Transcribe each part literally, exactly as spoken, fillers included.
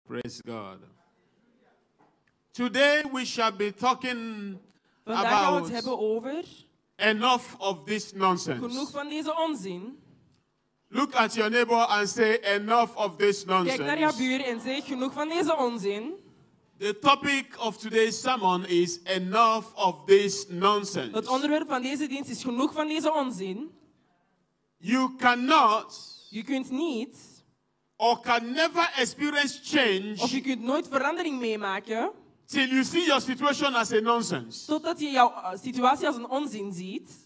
Praise God. Today we shall be talking Vandaag gaan we het about hebben over enough of this nonsense. genoeg van deze onzin. Look at your neighbor and say enough of this Kijk naar jouw nonsense. buur en zeg genoeg van deze onzin. The topic of today's sermon is enough of this nonsense. Het onderwerp van deze dienst is genoeg van deze onzin. You cannot Je kunt niet, or can never experience of je change kunt nooit verandering meemaken, till you see your situation as a nonsense. totdat je jouw uh, situatie als een onzin ziet.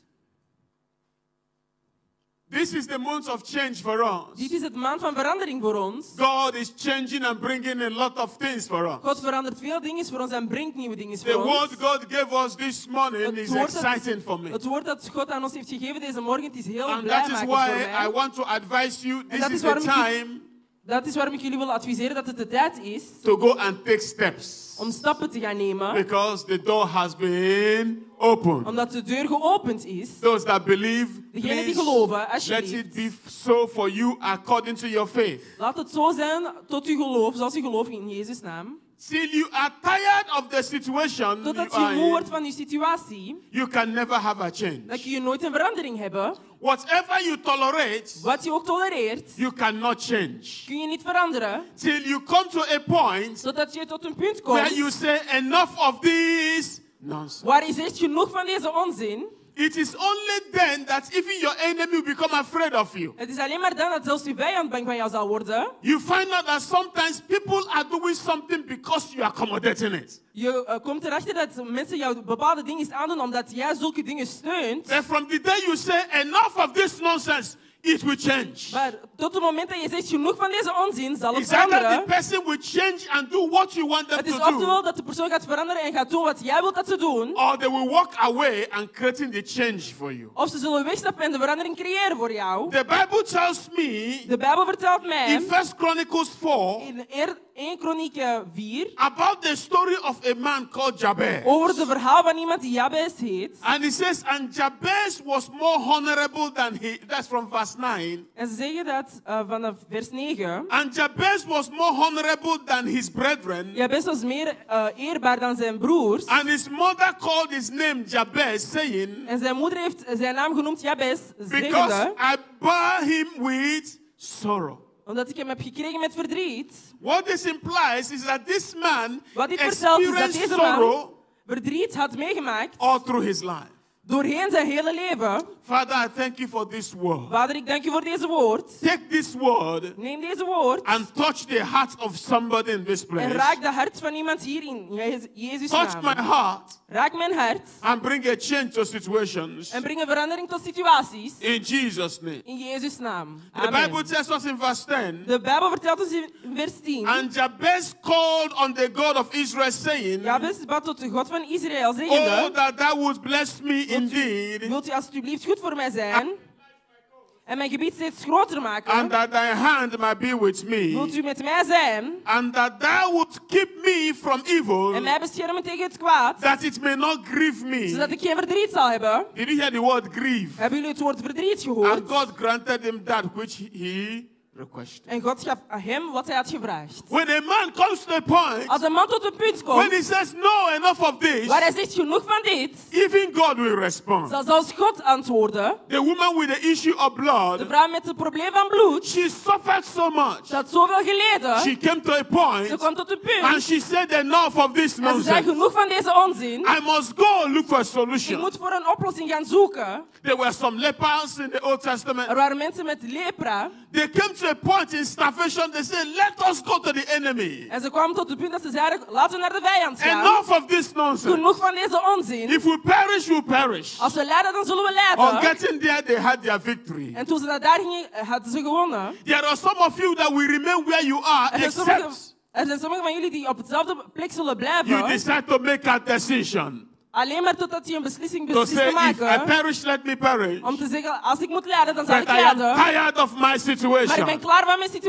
This is the month of change for us. Dit is het maand van verandering voor ons. God is changing and bringing a lot of things for us. God verandert veel dingen voor ons en bringt nieuwe dingen The voor word ons. God gave us this morning Het is woord, exciting dat, for me. het woord dat God aan ons heeft gegeven deze morgen, het is heel And blij that is maken voor why mij. I want to advise you, this dat is is the waarom ik u- time Dat is waarom ik jullie wil adviseren dat het de tijd is to go and take steps. om stappen te gaan nemen. Because the door has been opened. Omdat de deur geopend is. Those that believe, Degenen die please, geloven, let alsjeblieft. it be so for you according to your faith. Laat het zo zijn tot u gelooft, zoals u gelooft in Jezus' naam. Till you are tired of the situation Totdat you je are moe wordt in, van uw situatie, you can never have a change. dan kun je nooit een verandering hebben. Whatever you tolerate, Wat je ook tolereert, you cannot change. kun je niet veranderen. Till you come to a point Totdat je tot een punt where you komt say enough of this nonsense. waar je zegt genoeg van deze onzin. It is only then that even your enemy will become afraid of you. Het is alleen maar dan dat zelfs uw vijand bang van jou zal worden. You find out that sometimes people are doing something because you are accommodating it. Je uh, komt erachter dat mensen jou bepaalde dingen aandoen omdat jij zulke dingen steunt. Then from the day you say enough of this nonsense, it will change. Maar tot het moment dat je zegt genoeg van deze onzin, zal het It's either the veranderen. person will change and do what you want them Het is to do, oftewel dat de persoon gaat veranderen en gaat doen wat jij wilt dat ze doen. or they will walk away and creating the change for you. Of ze zullen wegstappen en de verandering creëren voor jou. The Bible tells me De Bijbel vertelt in mij First Chronicles four in eerste Kronieken vier about the story of a man called Jabez. over het verhaal van iemand die Jabez heet. And he says, and Jabez was more honorable than he, that's from verse nine. En ze zeggen dat uh, vanaf vers negen. And Jabez was more honorable than his brethren. Jabez was meer uh, eerbaar dan zijn broers. And his mother called his name Jabez, saying, En zijn moeder heeft zijn naam genoemd Jabez, because zeggende, I bore him with sorrow. omdat ik hem heb gekregen met verdriet. What this implies is that this man Wat dit vertelt is dat experienced deze man sorrow verdriet had meegemaakt all through his life. doorheen zijn hele leven. Father, I thank you for this word. Vader, ik dank u voor deze woord. Take this word Neem deze woord and touch the heart of somebody in this en place. raak de hart van iemand hier in Jezus- Jezus' Touch my naam. heart Raak mijn hart and bring a change to situations. en breng een verandering tot situaties In Jesus' name. in Jezus' naam. The Bible Amen. tells us in verse ten, De Bijbel vertelt ons in vers tien. and Jabez called on the God of Israel, saying, Jabez bad tot de God van Israël, oh, zeggende, that thou would bless me indeed, wilt u alsjeblieft goed voor mij zijn en mijn gebied steeds groter maken? and that thy hand might be with Wilt me, u met mij zijn and that thou would keep me from evil, en mij beschermen tegen het kwaad, that it may not grieve me. zodat ik geen verdriet zal hebben? Did you hear the word grieve? Hebben jullie het woord verdriet And gehoord? God granted him that which he requested. En God gaf aan hem wat hij had gevraagd. When a man comes to a point, Als een man tot een punt when komt he says, no, enough of this, waar hij zegt genoeg van dit, even God will respond. zal zelfs God antwoorden. The woman with the issue of De blood, vrouw met het probleem van bloed, she suffered so much. ze had zoveel geleden. She came to a Ze point kwam tot een and punt she said, enough of this en ze zei nonsense. genoeg van deze onzin. I must go look for a Ik solution. moet voor een oplossing gaan zoeken. There were some lepers in the Old Er Testament. waren mensen met lepra. They came to a point in starvation, they said, let us go to the enemy. En ze kwamen tot het punt dat ze zeiden, laten we naar de vijand gaan. Enough of this nonsense. Genoeg van deze onzin. If we perish, we perish. Als we lijden, dan zullen we On lijden. getting there, they had their victory. En toen ze naar daar gingen, eh, hadden ze gewonnen. There are some of you that will remain where you are, Er zijn, sommige, except er zijn sommigen van jullie die op hetzelfde plek zullen you blijven. decide to make a decision. Alleen maar totdat je een beslissing To beslist say, te if I maken. perish, let me perish. Om te zeggen, als ik moet lijden, dan zal But ik I am lijden. tired of my Maar ik ben situation. klaar van mijn situatie.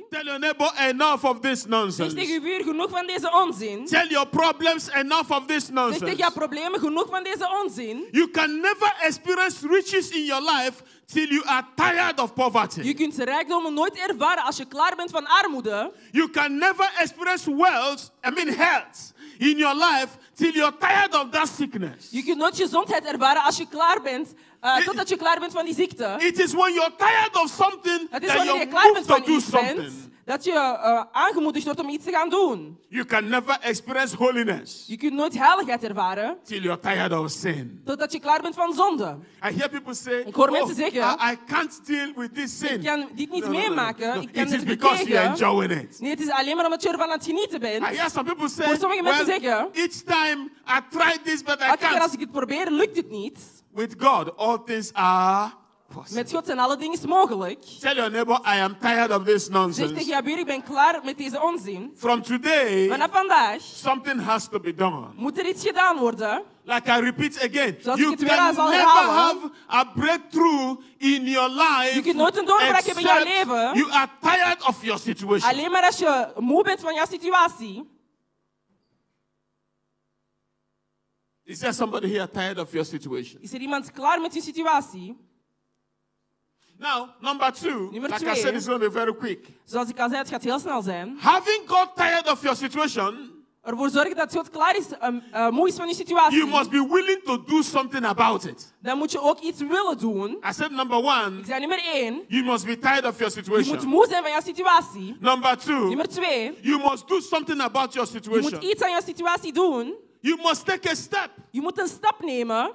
Tell your neighbor, enough of this Zeg nonsense. tegen uw buur, genoeg van deze onzin. Tell your problems, enough of this Zeg nonsense. tegen jouw problemen, genoeg van deze onzin. You can never experience riches in your life till you are tired of poverty. Je kunt rijkdommen nooit ervaren als je klaar bent van armoede. You can never experience wealth, I mean health, in your life till you're tired of that sickness. Je kunt nooit gezondheid ervaren als je klaar bent, uh, It- totdat je klaar bent van die ziekte. It is when you're tired of something Het is that wanneer you're je klaar moved bent to van do iets bent, something. dat je uh, aangemoedigd wordt om iets te gaan doen. You can never experience holiness Je kunt nooit heiligheid ervaren, till you're tired of sin. totdat je klaar bent van zonde. I hear people say, Ik hoor oh, mensen zeggen, I, I can't deal with this sin. Ik kan dit niet No, no, no, no. meemaken, No, ik kan it er is niet because you're tegen. enjoying it. Nee, het is alleen maar omdat je ervan aan het genieten bent. I hear some people say, Hoor sommige well, mensen zeggen, each time I try this, but I elke keer als can't. ik het probeer, lukt het niet. With God, all things are possible. Met God zijn alle dingen mogelijk. Tell your neighbor, I am tired of this Zeg tegen nonsense. jouw buur, ik ben klaar met deze onzin. From today, Vanaf vandaag something has to be done. moet er iets gedaan worden. Like I repeat again, Zoals you ik het can weer zal never herhalen. have a breakthrough in your life Je kunt nooit een doorbraak hebben in jouw except leven. you are tired of your situation. Alleen maar als je moe bent van jouw situatie. Is there somebody here tired of your situation? Is er iemand klaar met je situatie? Now, number two, Nummer like I twee. said, it's going to be very quick. Zoals ik al zei, het gaat heel snel zijn. Having God tired of your situation, Ervoor zorgen dat God klaar is, um, uh, moe is van je situatie. you must be willing to do something about it. Dan moet je ook iets willen doen. I said number one, Ik zei nummer één. you must be tired of your Je moet situation. moe zijn van jouw situatie. Number two, Nummer twee. you must do something about your Je moet situation. iets aan jouw situatie doen. You must take a step. Je moet een stap nemen.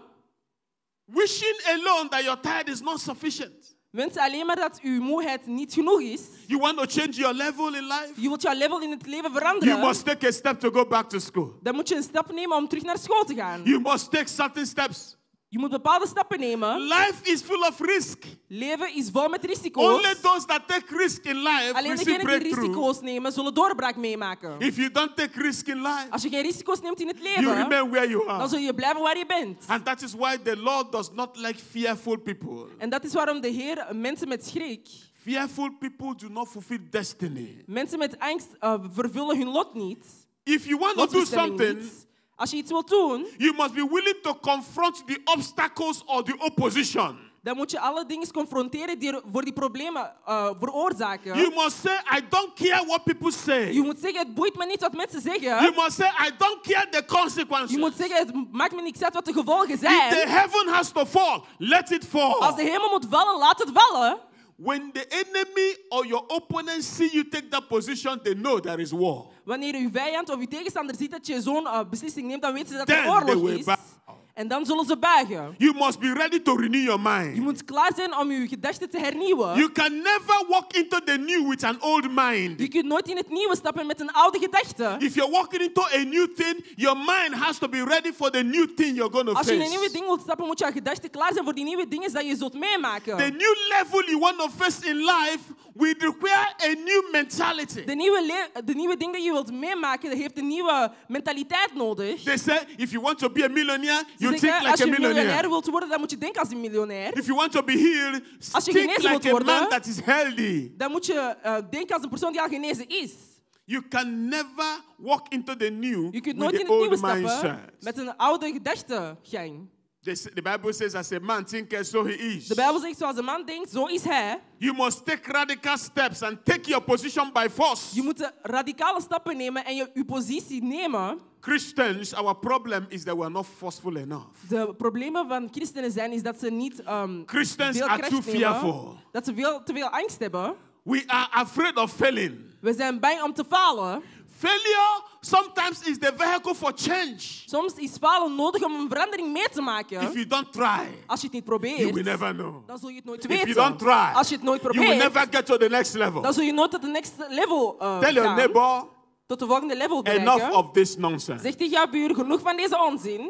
Wishing alone that you're tired is not sufficient. Mensen, alleen maar dat uw moeheid niet genoeg is. You want to change your level in life? Je wilt jouw level in het leven You veranderen. must take a step to go back to school. Dan moet je een stap nemen om terug naar school te gaan. You must take certain steps. Je moet bepaalde stappen nemen. Life is full of risk. Leven is vol met risico's. Only those that take risk in life Alleen receive degenen die breakthrough. risico's nemen, zullen doorbraak meemaken. If you don't take risk in life, Als je geen risico's neemt in het you leven, remain where you dan are. zul je blijven waar je bent. And that is why the Lord does not like fearful people. En dat is waarom de Heer mensen met schrik, Fearful people do not fulfill destiny. mensen met angst uh, vervullen hun lot niet. If you want to do Lotbestemming something, niet. Als je iets wilt doen, you must be willing to confront the obstacles or the opposition. dan moet je alle dingen confronteren die er voor die problemen uh, veroorzaken. You must say, I don't care what people say. Je moet zeggen, het boeit me niet wat mensen zeggen. You must say, I don't care the consequences. Je moet zeggen, het maakt me niks uit wat de gevolgen If the zijn. heaven has to fall, let it fall. Als de hemel moet vallen, laat het vallen. When the enemy or your opponent see you take that position, they know there is war. Wanneer uw vijand of uw tegenstander ziet dat je zo'n uh, beslissing neemt, dan weten ze dat Then er they oorlog will is. bow. En dan zullen ze buigen. You must be ready to renew your mind. Je moet klaar zijn om je gedachten te hernieuwen. You can never walk into the new with an old mind. Je kunt nooit in het nieuwe stappen met een oude gedachte. If you're walking into a new thing, your mind has to be ready for the new thing you're going to Als je in een face. nieuwe ding wilt stappen, moet jouw gedachten klaar zijn voor die nieuwe dingen dat je zult meemaken. The new level you want to face in life will require a new mentality. De nieuwe, le- de nieuwe ding dat je wilt meemaken, dat heeft een nieuwe mentaliteit nodig. They say if you want to be a millionaire, Ze you zeggen, think als like je a miljonair millionaire. wilt worden, dan moet je denken als een miljonair. If you want to be healed, Als je think genezen like wilt a man worden, that is healthy. Dan moet je uh, denken als een persoon die al genezen is. You can never walk into the new Je kunt with nooit in the het nieuwe old stappen mindset. met een oude gedachtegang. The, the Bible says, as a man thinketh, so he is. De Bijbel zegt, zoals een man denkt, zo is hij. You must take radical steps and take your position by force. Je moet radicale stappen nemen en je, je positie nemen. Christians, our problem is that we're not forceful enough. De problemen van christenen zijn is dat ze niet um, Christians veel are kracht too nemen, fearful. dat ze veel, te veel angst hebben. We are afraid of failing. We zijn bang om te falen. Failure sometimes is the vehicle for change. Soms is falen nodig om een verandering mee te maken. If you don't try, Als je het niet you will probeert, never know. dan zul je het nooit If you weten. don't try, Als je het nooit you will probeert, never get to the next level. dan zul je nooit tot de next level uh, Tell your gaan. neighbor, Tot de volgende level enough bereiken. of this nonsense. Zeg tegen jouw buur, genoeg van deze onzin.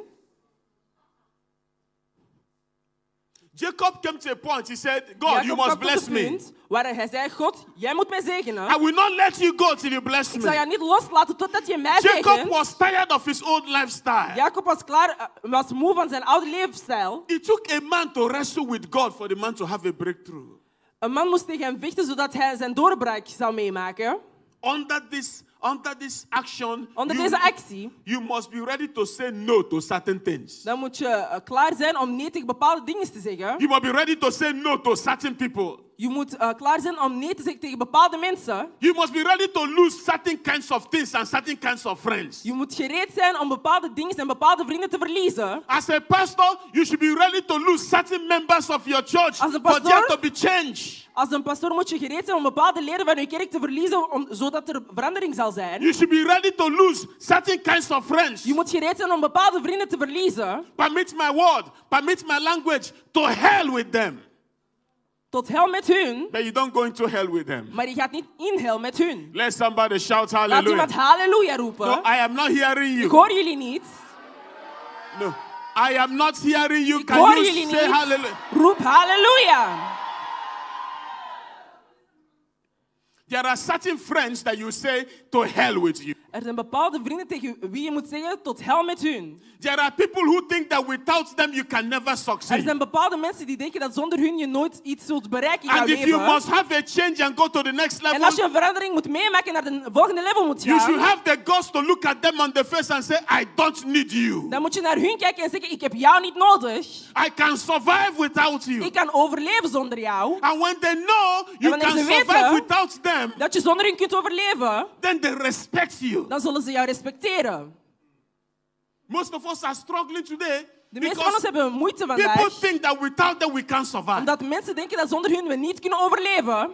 Jacob came to a point, he said, God, Jacob you kwam must tot bless het me. punt waar hij zei, God, jij moet mij zegenen. I will not let you go till you bless Ik zal me. jou niet loslaten totdat je mij Jacob zegent. was tired of his old lifestyle. Jacob was klaar, uh, was moe van zijn oude levensstijl. It took a man to wrestle with God for the man to have a breakthrough. Een man moest tegen hem vechten zodat hij zijn doorbraak zou meemaken. Under this, under this action, Onder you, deze actie, you must be ready to say no to certain things. dan moet je uh, klaar zijn om nee tegen bepaalde dingen te zeggen. You must be ready to say no to certain people. Je moet uh, klaar zijn om nee te zeggen tegen bepaalde mensen. You must be ready to lose certain kinds of things and certain kinds of friends. Je moet gereed zijn om bepaalde dingen en bepaalde vrienden te verliezen. As a pastor, you should be ready to lose certain members of your church Als een for pastoor- there to be change. Als een pastoor moet je gereed zijn om bepaalde leden van je kerk te verliezen, om, zodat er verandering zal zijn. You should be ready to lose certain kinds of friends. Je moet gereed zijn om bepaalde vrienden te verliezen. Permit my word, permit my language, to hell with them. Tot hel met hun, But you don't go into hell with them. maar je gaat niet in hel met hun. Let somebody shout Laat hallelujah. iemand halleluja roepen. No, I am not hearing Ik you. hoor jullie niet. No, I am not hearing you. Ik Can hoor you jullie say niet. hallelujah? Roep halleluja. There are certain friends that you say to hell with you. Er zijn bepaalde vrienden tegen wie je moet zeggen tot hel met hun. There are people who think that without them you can never Er succeed. zijn bepaalde mensen die denken dat zonder hun je nooit iets zult bereiken in jouw And if you leven. must have a change and go to the next En level, als je een verandering moet meemaken naar de volgende level moet you should gaan, have the guts to look at them on the face and say, I don't need you. dan moet je naar hun kijken en zeggen, ik heb jou niet nodig. I can survive without you. Ik kan overleven zonder jou. And when they know you wanneer can ze survive weten- without them, Dat je zonder hun kunt overleven, then they respect you. dan zullen ze jou respecteren. Most of us are struggling today De meeste van ons because hebben moeite people vandaag, think that without them we can't survive. omdat mensen denken dat zonder hun we niet kunnen overleven.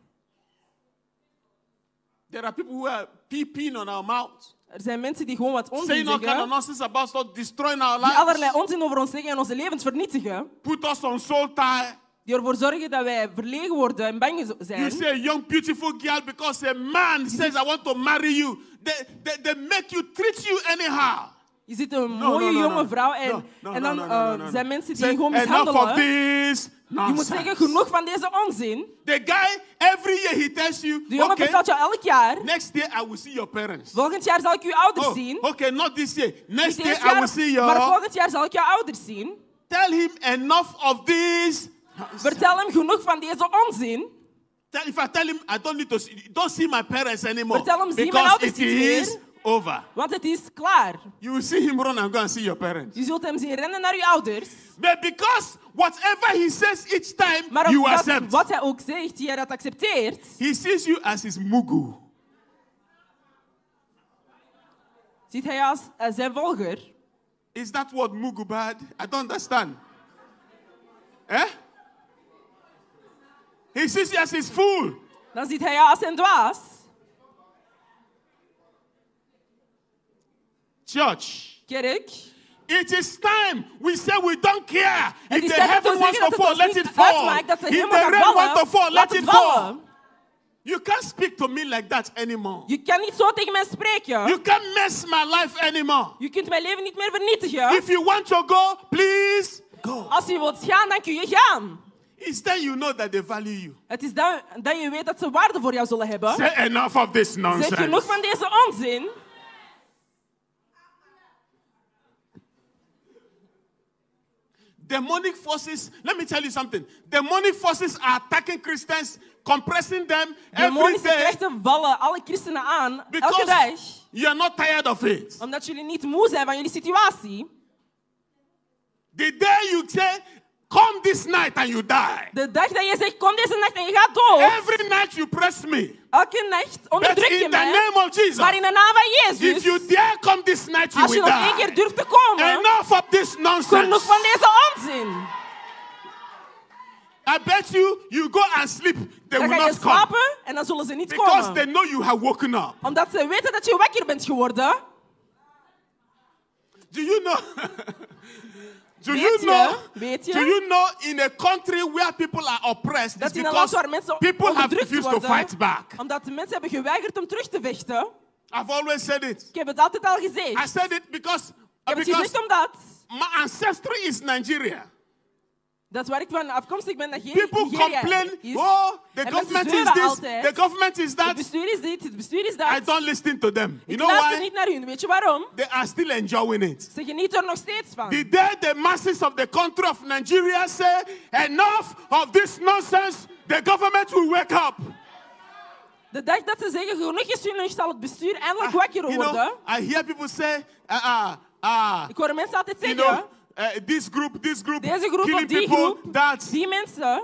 There are people who are peeing on our mouth, Er zijn mensen die gewoon wat onzin saying all kind of zeggen, nonsense about us, destroying our die allerlei lives, onzin over ons zeggen en onze levens vernietigen, put us on soul tie. die ervoor zorgen dat wij verlegen worden en bang You zijn. say a young beautiful girl because a man says I want to marry you. They, they, they make you treat you anyhow. Je ziet een No, mooie no, no, jonge no. vrouw en, No, no, en no, dan no, no, uh, no, no. zijn mensen die Say, je gewoon enough of mishandelen. this Je moet nonsense. zeggen, genoeg van deze onzin. The guy, every year he tells you, De jongen okay, vertelt jou elk jaar, next year I will see your parents. volgend jaar zal ik uw ouders Oh, zien. okay, not this year. Next Niet year dit I will jaar, see maar your... volgend jaar zal ik jouw ouders zien. Tell him enough of this. Vertel hem genoeg van deze onzin. Tell, if I tell him I don't need to see, don't see my parents anymore. Vertel hem, zie mijn Because ouders it niet is meer. over. Want het is klaar. You will see him run and go and see your parents. Je zult hem zien rennen naar uw ouders. But because whatever he says each time, Maar you omdat accept. wat hij ook zegt, hij dat accepteert, He sees you as his mugu. ziet hij als uh, zijn volger. Is that word mugu bad? I don't understand. Eh? He sees you as his fool. Dan ziet hij jou als zijn dwaas. Church. Kerk. It is time we say we don't care. Het If is the tijd dat heaven we wants zeggen to dat het fall, ons let it niet fall. uitmaakt dat de If hemel the gaat rain want to vallen, fall, laat let het it fall. vallen. You can't speak to me like that anymore. Je kan niet zo tegen mij spreken. You can't mess my life anymore. Je kunt mijn leven niet meer vernietigen. If you want to go, please go. Als je wilt gaan, dan kun je gaan. It's then you know that they value you. Het is dan dat je weet dat ze waarde voor jou zullen hebben. Say enough of this Zeg nonsense. genoeg van deze onzin. Demonic forces, let me tell you something. Demonic forces are attacking Christians, compressing them every Demonische day krachten vallen alle christenen aan, elke because dag. you're not tired of it. Omdat jullie niet moe zijn van jullie situatie. The day you say, come this night and you die. De dag dat je zegt, kom deze nacht en je gaat dood. Every night you press me. Elke nacht But onderdruk je in the mij. name of Jesus, Maar in de naam van if Jezus, you dare come this night, you als je will nog één die. keer durft te komen, Enough of this nonsense. genoeg van deze onzin. I bet you, you go and sleep, they Dan will ga je not come. slapen en dan zullen ze niet Because komen. they know you have woken up. Omdat ze weten dat je wakker bent geworden. Do you know? Do Weet you je? know? Weet je? Do you know in a country where people are oppressed, Dat it's in een land because waar mensen people have onderdrukt refused to worden. fight back. Omdat de mensen hebben geweigerd om terug te vechten. I've always said it. Ik heb het altijd al I gezegd. said it because, Ik heb het because gezegd omdat my ancestry is Nigeria. Dat waar ik van afkomstig ben, dat People Nigeria complain, is. oh, the En government mensen is zeuren this, altijd. the government is Het that. bestuur is dit, het bestuur is dat. I don't listen to them. You Ik know luister why? niet naar hun. Weet je waarom? They are still enjoying it. Ze genieten er nog steeds van. The day the masses of the country of Nigeria say, enough of this nonsense, the government will wake up. De dag dat ze zeggen, genoeg is genoeg, zal het bestuur eindelijk Ah, wakker you worden. know, I hear people say, uh, uh, uh, Ik hoor mensen altijd you zeggen, know, uh, this group, this group, deze groep of killing die people, groep, that. die mensen,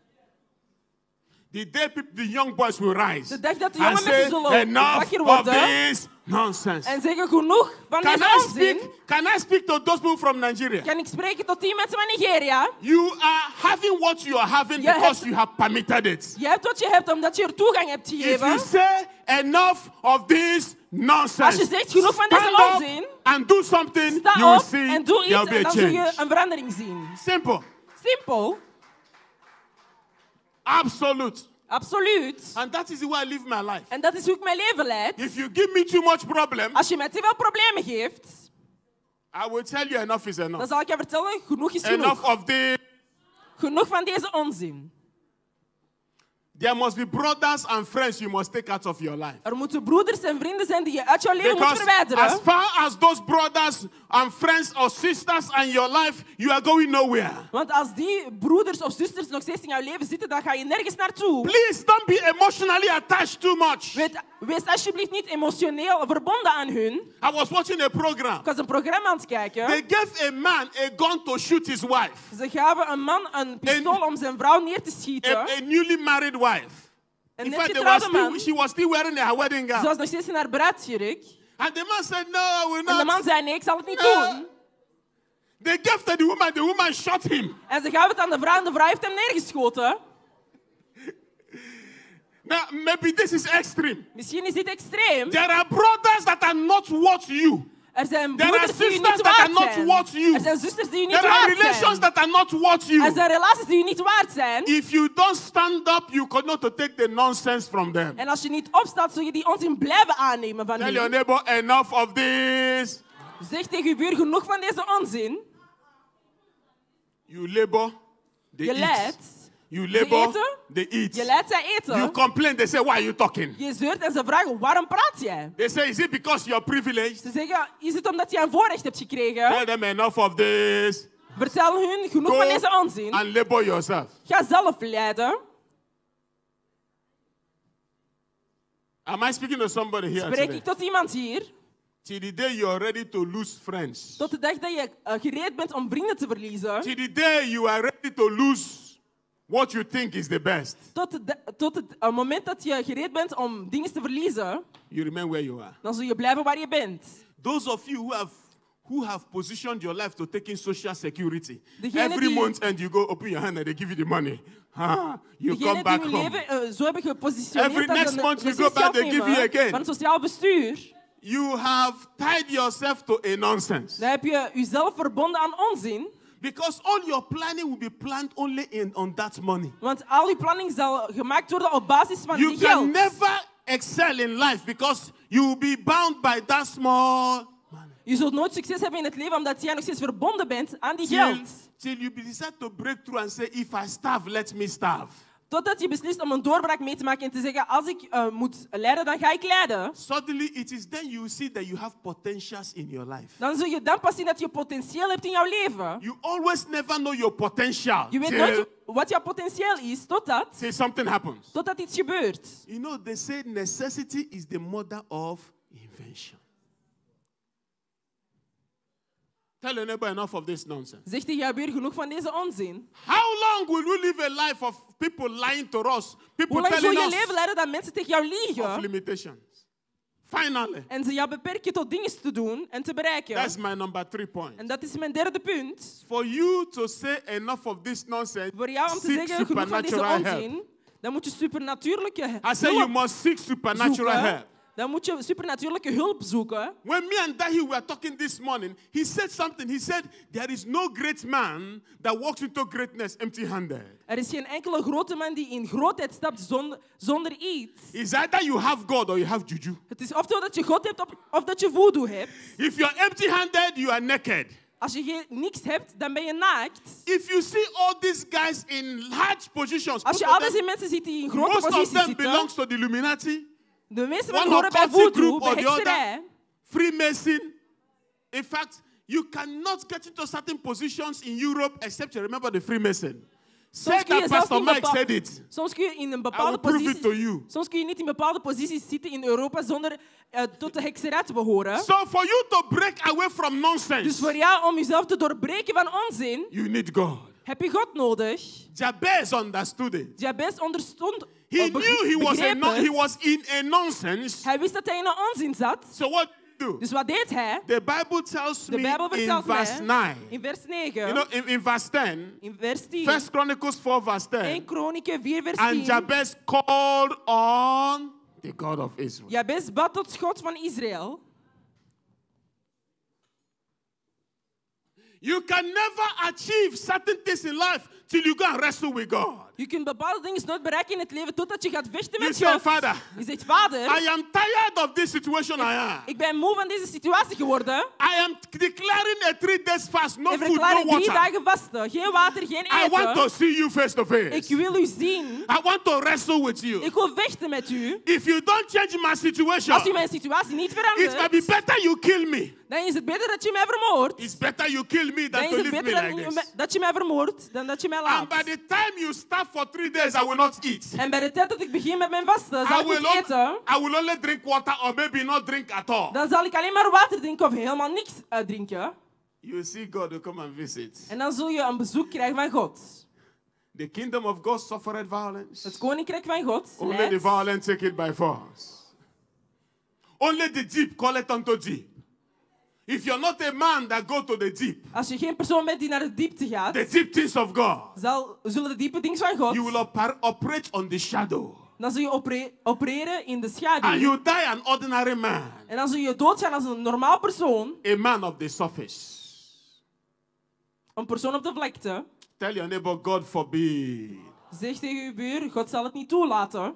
The day people, the young boys will rise de dag dat de and jonge say, mensen zullen enough wakker of worden this nonsense. en zeggen genoeg van Can deze I onzin, speak? Can I speak to those people from Nigeria? kan ik spreken tot die mensen van Nigeria. You are having what you are having Je because hebt- you have permitted it. Je hebt wat je hebt omdat je er toegang hebt If gegeven. you say enough of this nonsense, Als je zegt genoeg van deze stand up onzin, and do something, sta you will op see en doe there iets will en be a dan zul je change. een verandering zien. Simple, Simpel, absolute, absoluut. and that is the way I live my life. En dat is hoe ik mijn leven leid. If you give me too much problem, Als je mij te veel problemen geeft, I will tell you enough is dan enough. zal ik je vertellen, genoeg is Enough genoeg. of this. Genoeg van deze onzin. There must be brothers and friends you must take out of your life. Er moeten broeders en vrienden zijn die je uit jouw leven moet Because verwijderen. as far as those brothers and friends or sisters in your life, you are going nowhere. Want als die broeders of zusters nog steeds in jouw leven zitten, dan ga je nergens naartoe. Please don't be emotionally attached too much. Weet, wees alsjeblieft niet emotioneel verbonden aan hun. I was watching a program. Ik was een programma aan het kijken. They gave a man a gun to shoot his wife, Ze gaven een man een pistool om zijn vrouw neer te a, schieten. a newly married wife. Een In net fact, they were getrouwde still, man. she was still wearing her wedding Ze gown. was nog steeds in haar bruidsjurk. And the man said, no, I will En de not. man zei, nee, ik zal het niet No. doen. They gave to the woman, the woman shot him. En ze gaven het aan de vrouw en de vrouw heeft hem neergeschoten. Now, maybe this is extreme. Misschien is dit extreem. There are brothers that are not worth you. Er zijn There are broeders die je sisters niet that are waard not zijn. worth you. Er zijn zusters die je niet There are waard relations zijn. that are not worth you. Er zijn relaties die je niet waard zijn. If you don't stand up, you cannot take the nonsense from them. En als je niet opstaat, zul je die onzin blijven aannemen van Tell your hen. neighbor, enough of this. Zeg tegen je buur, genoeg van deze onzin. You labor, they Je eat. leidt. You Ze labor, eten. they eat. Je leidt, zij eten. You complain, they say, why are you talking? Je zeurt en ze vragen, waarom praat jij? They say, is it because you're privileged? Ze zeggen, is het omdat je een voorrecht hebt gekregen? Tell them enough of this. Vertel hun, genoeg Go van deze onzin. and labor yourself. Ga zelf leiden. Am I speaking to somebody here Spreek today? ik tot iemand hier? Till the day you are ready to lose friends. Tot de dag dat je uh, gereed bent om vrienden te verliezen. Till the day you are ready to lose what you think is the best. Tot, de, tot het uh, moment dat je gereed bent om dingen te verliezen, You remain where you are. dan zul je blijven waar je bent. Those of you who have who have positioned your life to take in social security. Degene Every die- month and you go open your hand and they give you the money. Ah, you come Degenen die back hun home. leven uh, zo hebben gepositioneerd Every dat next ze month you precies go back, geld they give nemen you again. van het sociaal bestuur. You have tied yourself to a nonsense. Dan heb je jezelf verbonden aan onzin. Because all your planning will be planned only in on that money. Want al je planning zal gemaakt worden op basis van You die can geld. never excel in life because you will be bound by that small money. Je zult nooit succes hebben in het leven omdat jij nog steeds verbonden bent aan die Till, geld. till you decide to break through and say, if I starve, let me starve. Totdat je beslist om een doorbraak mee te maken en te zeggen, als ik uh, moet lijden, dan ga ik lijden. Suddenly, it is then you see that you have potentials in your life. Dan zul je dan pas zien dat je potentieel hebt in jouw leven. You always never know your potential Je weet till, nooit wat jouw potentieel is, totdat, till something happens. totdat iets gebeurt. You know, they say necessity is the mother of invention. Tell your neighbor enough of this nonsense. Zeg tegen jouw buur genoeg van deze onzin. How long will we live a life of people lying to us? People Hoe lang zul telling je us leven leiden dat mensen tegen jou of liegen limitations. Finally, en ze jou beperken tot dingen te doen en te bereiken? that's my number three point. En dat is mijn derde punt. For you to say enough of this nonsense, Voor jou om te seek zeggen genoeg van deze supernatural help. onzin, dan moet je supernatuurlijke I say you hulp must seek supernatural zoeken. help. Dan moet je supernatuurlijke hulp zoeken. When me and Dahi were talking this morning, he said something. He said, there is no great man that walks into greatness empty-handed. Er is geen enkele grote man die in grootheid stapt zonder, zonder iets. It's either you have God or you have juju. Het is oftewel dat je God hebt of, of dat je voodoo hebt. If you're empty-handed, you are naked. Als je geen, niks hebt, dan ben je naakt. If you see all these guys in large positions, Als je most al of deze them, mensen ziet die in grote most of posities them zitten, belongs to the Illuminati, de meeste one van horen bij occultic voodoo, group bij or the other, hekserij. Freemason. In fact, you cannot get into certain positions in Europe except you remember the Freemason. Say kun je that zelfs Pastor niet Mike bepaal- said it. Soms kun je in een I will bepaalde prove it to positie, you. soms kun je niet in bepaalde posities zitten in Europa zonder uh, tot de hekserij te behoren. So for you to break away from nonsense, Dus voor jou om jezelf te doorbreken van onzin, you need God. heb je God nodig. Jabez understood it. Jabez onderstond, He of knew begreep he was, a het. non- he was in a nonsense. Hij wist dat hij in een onzin zat. So what did he do? Dus wat deed hij? The Bible tells De me Bijbel in vertelt verse mij, nine. in vers negen, You know, in, in verse ten, in vers tien, First Chronicles four verse ten. één Kronieken vier vers And tien. Jabez called on the God of Israel. Jabez bad tot God van Israël. You can never achieve certain things in life till you go and wrestle with God. Je kunt bepaalde dingen nooit bereiken in het leven totdat je gaat vechten You met say, God. Father, Je zegt, Vader, I am tired of this situation I am. ik ben moe van deze situatie geworden. I am declaring a three days fast, no Ik food, no verklaar drie water. dagen vasten. Geen water, geen I want to eten. see you face to face. Ik wil u zien. I want to wrestle with you. Ik wil vechten met u. If you don't change my situation, Als u mijn situatie niet it might be verandert, better you kill me. dan is het beter dat je mij vermoordt. It's better you kill me Dan than is to het leave me beter like dat, this. je- dat je mij vermoordt dan dat je mij And laat. by the time you start for three days, I will not eat. En bij de tijd dat ik begin met mijn vasten, zal I ik will, niet eten. on- I will only drink water or maybe not drink at all. Dan zal ik alleen maar water drinken of helemaal niks uitdrinken. You see God will come and visit. En dan zul je een bezoek krijgen van God. The kingdom of God suffered violence. Het koninkrijk van God Only the leidt. violent take it by force. Only the deep call it unto deep. If you're not a man that go to the deep, Als je geen persoon bent die naar de diepte gaat, the deep things of God, zal, zullen de diepe dingen van God, you will oper- operate on the shadow. dan zul je opere- opereren in de And schaduw. you die an ordinary man, En dan zul je doodgaan als een normaal persoon, a man of the surface. een persoon op de vlakte. Tell your neighbor, God forbid. Zeg tegen je buur, God zal het niet toelaten.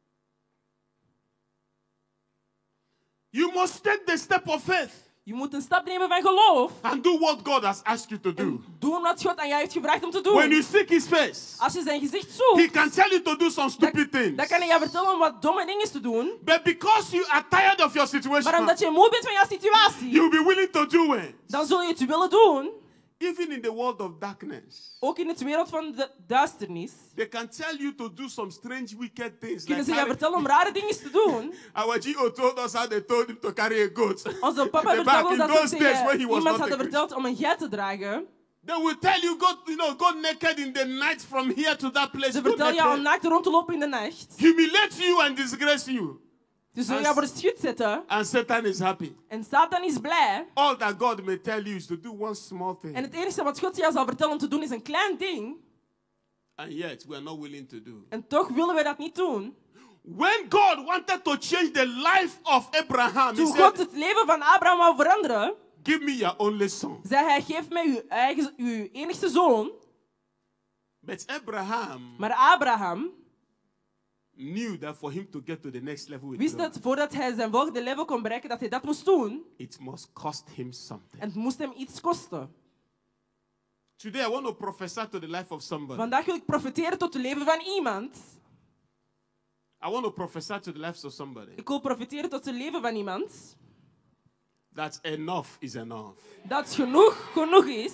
You must take the step of faith Je moet een stap nemen van geloof. and do what God has asked you to do. En doen wat God aan jou heeft gevraagd om te When you doen. seek his face, Als je zijn gezicht he zoekt, can tell you to do some stupid things. dan kan hij jou vertellen om wat domme dingen te doen. But because you are tired of your Maar situation, omdat je moe bent van jouw situatie, you will be willing to do it. dan zul je het willen doen. Even in the world of darkness, Ook in de wereld van de duisternis. they can tell you to do some strange, wicked things. Kunnen Like ze jou carry- vertellen om rare dingen te doen. Our G O told us how they told him to carry a goat. Onze papa In the back, vertelde ons in dat those ze days when he tegen was iemand not a hadden Christian. verteld om een geit te dragen. They will tell you, go, you know, go naked in the night from here to that place. Ze Go vertellen jou om naked. naakt rond te lopen in de nacht. Humiliate you and disgrace you. Dus ze jou voor het schut zetten. And Satan is happy. En Satan is blij. All that God may tell you is to do one small thing. En het enige wat God jou zal vertellen om te doen is een klein ding. And yet, we are not willing to do. En toch willen we dat niet doen. When God wanted to change the life of Abraham, he Toen said, God het leven van Abraham wou veranderen, give me your only son. zei hij, geef mij uw, eigen, uw enigste zoon. But Abraham Maar Abraham knew that for him to get to the next level with wist God, dat voordat hij zijn volgende level kon bereiken, dat hij dat moest doen. it must cost him something. En het moest hem iets kosten. Today, I want to prophesy to the life of somebody. Vandaag wil ik profiteren tot het leven van iemand. I want to prophesy to the life of somebody. Ik wil profiteren tot het leven van iemand. That enough is enough. Dat genoeg genoeg is.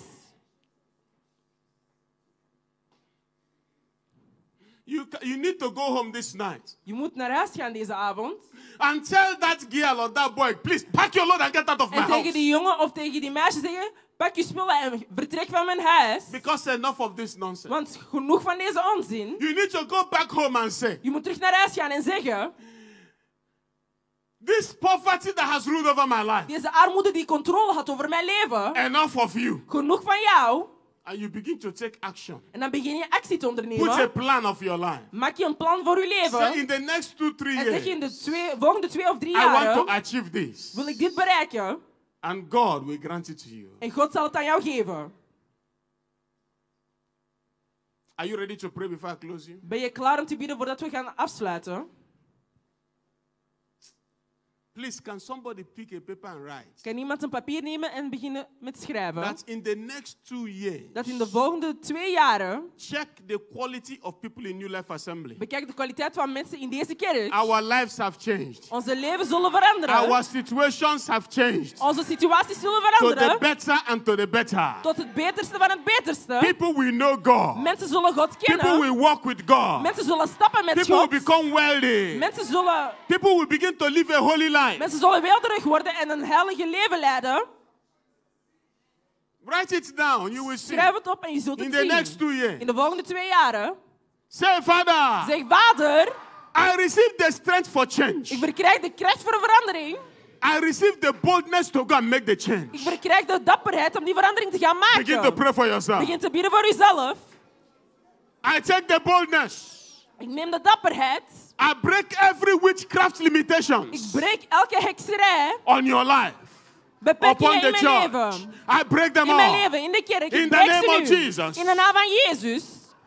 You, ca- you need to go home this night Je moet naar huis gaan deze avond. and tell that girl or that boy, please pack your load and get out of my En tegen house. die jongen of tegen die meisje zeggen, pak je spullen en vertrek van mijn huis. Because enough of this nonsense. Want genoeg van deze onzin. You need to go back home and say, Je moet terug naar huis gaan en zeggen, this poverty that has ruled over my life, deze armoede die controle had over mijn leven. enough of you. Genoeg van jou. And you begin to take action. En dan begin je actie te Put a ondernemen. plan of your life. Maak je een plan voor je Say leven. in the next two, three En zeg je in de years, twee, volgende twee of drie I want to jaren, achieve this. wil ik dit bereiken. And God will grant it to you. En God zal het aan jou geven. Are you ready to pray before I close you? Ben je klaar om te bidden voordat we gaan afsluiten? Please, can somebody pick a paper and write? Kan iemand een papier nemen en beginnen met schrijven? That in the next two years, Dat in de volgende twee jaren check the quality of people in New Life Assembly. bekijk de kwaliteit van mensen in deze kerk. Our lives have changed. Onze levens zullen veranderen. Our situations have changed. Onze situaties zullen To the veranderen. better and to the better. Tot het beterste van het beterste. People will know God. Mensen zullen God People kennen. will walk with God. Mensen zullen stappen met People will God. become wealthy. Mensen zullen, People will begin to live a holy life. mensen zullen weelderig worden en een heilige leven leiden. Write it down. You will see. Schrijf het op en je zult In het the next zien. two years. In de volgende twee jaren. Say, Father, Zeg, Vader, I receive the strength for change. ik verkrijg de kracht voor een verandering. I receive the boldness to go and make the Ik change. verkrijg de dapperheid om die verandering te gaan Begin to maken. pray for yourself. Begin te bidden voor uzelf. I take the boldness. Ik neem de dapperheid. I break every witchcraft Ik limitations breek elke hekserij. on your life. Beperkingen Upon in the mijn church. leven. I break them In mijn all. leven, in de kerk. In Ik the breek name ze of nu. Jesus. In de naam van Jezus.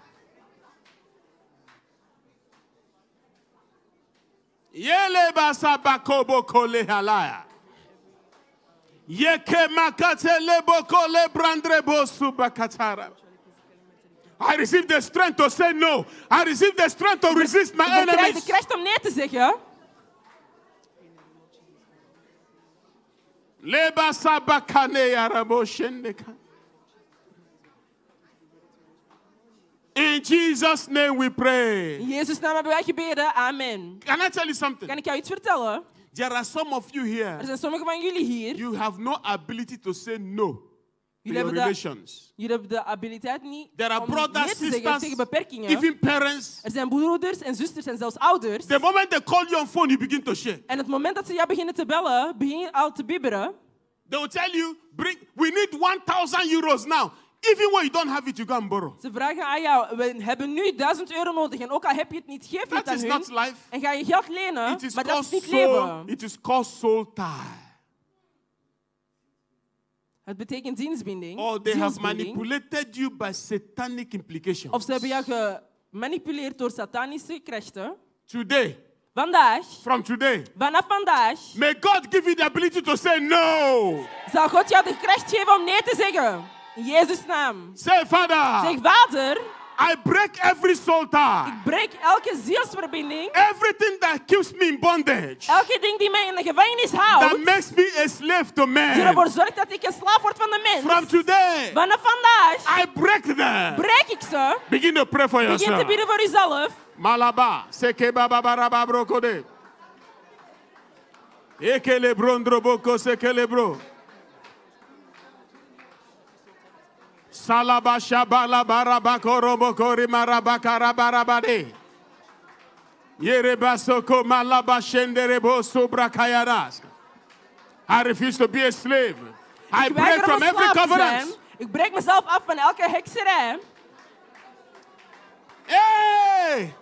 Yele basa bakobo kole halaya. Yeke makate lebo kole brandre bosu bakatara. I receive the strength to say no. I receive the strength to resist my Ik verkrijg de enemies. kracht om nee te zeggen. Leba sabakane yarabo shendeka. In Jesus' name we pray. In Jezus' naam hebben wij gebeden. Amen. Can I tell you something? Kan ik jou iets vertellen? There are some of you Er here. zijn sommigen van jullie hier. You have no ability to say no to Jullie your hebben, de, relations. jullie hebben de abiliteit niet There are om brothers, nee te zeggen sisters, tegen beperkingen. even parents. Er zijn broeders en zusters en zelfs ouders. The moment they call you on phone, you begin to shake. En het moment dat ze jou beginnen te bellen, begin je al te bibberen. They will tell you, bring, we need one thousand euros now. Even when you don't have it, you go and borrow. Ze vragen aan jou, we hebben nu duizend euro nodig. En ook al heb je het niet, geef je het That aan is hun. not life. En ga je geld lenen, It is maar dat called is niet soul, leven. it is called soul tie. Het betekent dienstbinding. Or they have zielsbinding. manipulated you by satanic implications. Of ze hebben jou gemanipuleerd door satanische krachten. Today, Vandaag, from today, vanaf vandaag, may God give you the ability to say no. zal God jou de kracht geven om nee te zeggen. In Jezus' naam. Say, Father, Zeg, Vader, I break every soul tie. ik breek elke zielsverbinding. Everything that keeps me in bondage. Elke ding die mij in de gevangenis That houdt. makes me a slave to Die man. ervoor zorgt dat ik een slaaf word van de From mens. today, Vanaf vandaag I break them. breek ik ze. Begin to pray for Begin te yourself. bidden voor uzelf. Malaba, seke baba baraba brokode. Ekele brondro boko sekele bro. Salaba shabala baraba korobo kori maraba karabarabade. Yereba soko malaba shenderebo sobra kayadas. I refuse to be a slave. I Ik break weiger om from een every slaaf te zijn. covenant. Ik breek mezelf af van elke hekserij. Hey!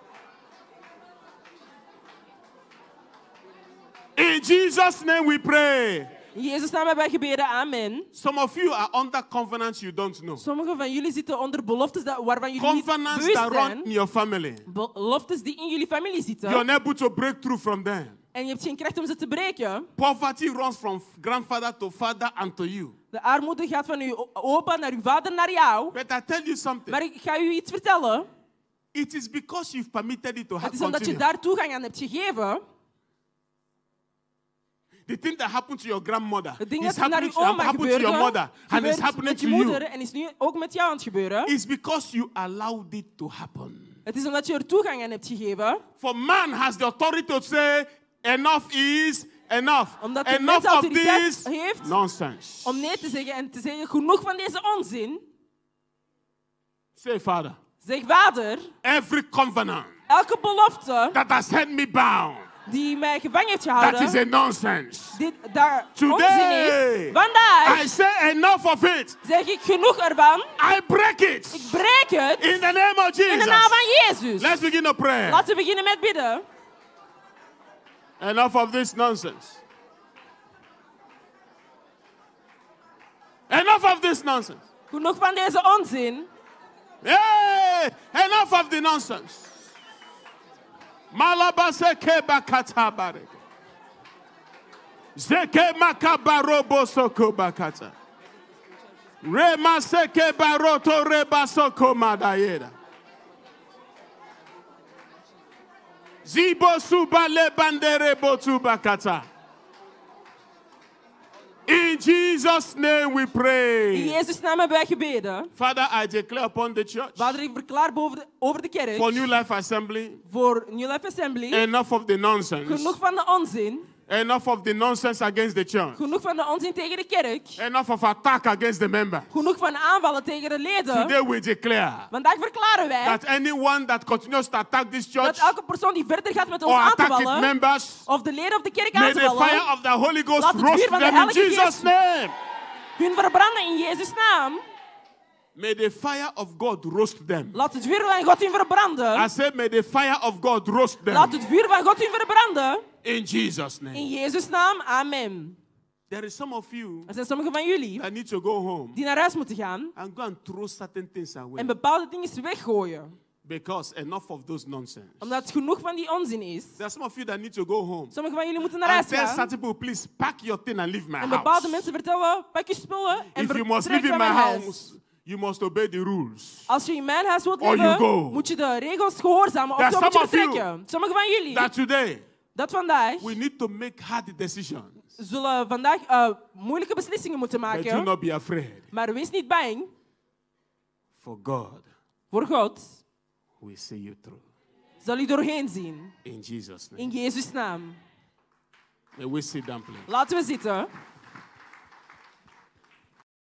In Jesus' name we pray. In Jezus' naam hebben wij gebeden. Amen. Some of you are under covenants you don't know. Sommigen van jullie zitten onder beloftes dat, waarvan jullie niet Covenants bewust that run zijn. in your family. Beloftes die in jullie familie zitten. You're unable to break through from them. En je hebt geen kracht om ze te breken. Poverty runs from grandfather to father and to you. De armoede gaat van uw opa naar uw vader naar jou. But I tell you something. Maar ik ga u iets vertellen. It is because you've permitted it to Het happen. is omdat je daar toegang aan hebt gegeven. The thing that happened to your grandmother Het ding is dat naar happening uw to, oma happened to gebeurde, your mother and it's gebeurt happening met to je you. moeder en is nu ook met jou aan het gebeuren. It's because you allowed it to happen. Het is omdat je er toegang aan hebt gegeven. For man has the authority to say enough is enough. Omdat de Enough mens of autoriteit this heeft nonsense. om nee te zeggen en te zeggen genoeg van deze onzin. Say, Father, Zeg, Vader, every covenant elke belofte that has held me bound, die mij gevangen heeft that is gehouden, a nonsense. dit daar onzin Today, is. Vandaag I say enough of it. zeg ik genoeg ervan. I break it. Ik breek het In the name of in de naam Jesus. van Jezus. Let's begin to pray. Laten we beginnen met bidden. Enough of this nonsense. Enough of this nonsense. Genoeg van deze onzin. Hey, enough of the nonsense. Malabase keba katabare. Zeke makabarobo soko bakata. Rema seke baroto reba soko madayeda. Zibo suba le bandere botu bakata. In Jesus' name we In pray. Jezus' naam hebben wij gebeden. Father, I declare upon the church, Vader, ik verklaar boven de, over de kerk. for New Life Assembly, Voor New Life Assembly. enough of the nonsense. Genoeg van de onzin. Enough of the nonsense against the church. Genoeg van de onzin tegen de kerk. Enough of attack against the member. Genoeg van aanvallen tegen de leden. Today we declare Vandaag verklaren wij that anyone that continues to attack this church dat elke persoon die verder gaat met ons or aan te attack its vallen, members, of de leden of de kerk may aan te the fire vallen, of the Holy Ghost Laat het roast vuur van de them in Heilige Jesus' Geest name. hun verbranden in Jezus' naam. May the fire of God roast them. Laat het vuur van God hun verbranden. I said, may the fire of God roast Laat them het vuur van God hun verbranden. in Jesus' In name. Jezus' naam, amen. There is some of you Er zijn sommigen van jullie that need to go home die naar huis moeten gaan and go and throw certain things away en bepaalde dingen weggooien. because enough of those nonsense. Omdat het genoeg van die onzin is. There are some of you that need to go home Sommigen van jullie moeten naar and huis tell gaan. certain people, please pack your thing and leave my En bepaalde house. mensen vertellen, pak je spullen en If you must vertrek live in van my mijn huis. house, you must obey the rules. Als je in mijn huis wilt Or you leven, go. moet je de regels gehoorzamen of There dan are moet je some of you vertrekken. Sommigen van jullie, That today dat vandaag, we need to make hard decisions. zullen vandaag uh, moeilijke beslissingen moeten But do maken. not be afraid. Maar wees niet bang. For God Voor God will see you through. zal u doorheen zien. In Jesus' name. In Jezus' naam. May we sit down, please. Laten we zitten.